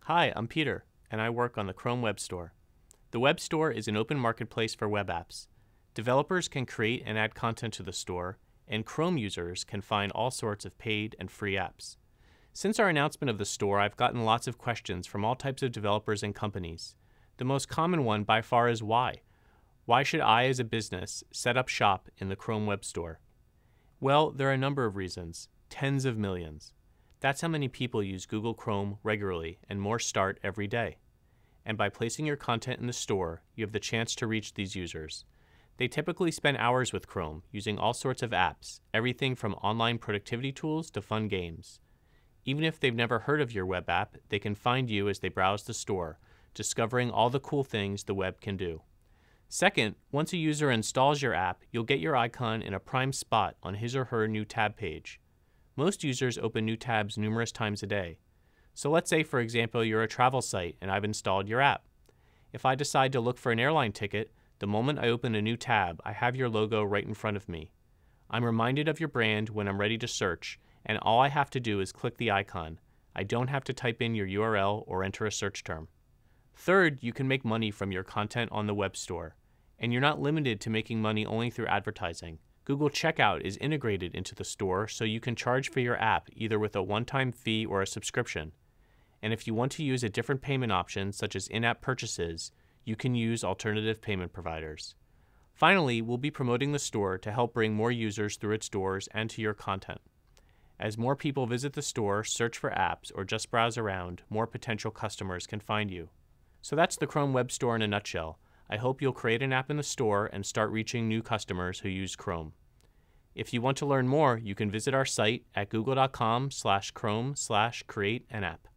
Hi, I'm Peter, and I work on the Chrome Web Store. The Web Store is an open marketplace for web apps. Developers can create and add content to the store, and Chrome users can find all sorts of paid and free apps. Since our announcement of the store, I've gotten lots of questions from all types of developers and companies. The most common one by far is why. Why should I, as a business, set up shop in the Chrome Web Store? Well, there are a number of reasons, tens of millions. That's how many people use Google Chrome regularly, and more start every day. And by placing your content in the store, you have the chance to reach these users. They typically spend hours with Chrome, using all sorts of apps, everything from online productivity tools to fun games. Even if they've never heard of your web app, they can find you as they browse the store, discovering all the cool things the web can do. Second, once a user installs your app, you'll get your icon in a prime spot on his or her new tab page. Most users open new tabs numerous times a day. So let's say, for example, you're a travel site and I've installed your app. If I decide to look for an airline ticket, the moment I open a new tab, I have your logo right in front of me. I'm reminded of your brand when I'm ready to search, and all I have to do is click the icon. I don't have to type in your URL or enter a search term. Third, you can make money from your content on the web store. And you're not limited to making money only through advertising. Google Checkout is integrated into the store, so you can charge for your app either with a one-time fee or a subscription. And if you want to use a different payment option, such as in-app purchases, you can use alternative payment providers. Finally, we'll be promoting the store to help bring more users through its doors and to your content. As more people visit the store, search for apps, or just browse around, more potential customers can find you. So that's the Chrome Web Store in a nutshell. I hope you'll create an app in the store and start reaching new customers who use Chrome. If you want to learn more, you can visit our site at google.com/chrome/create-an-app.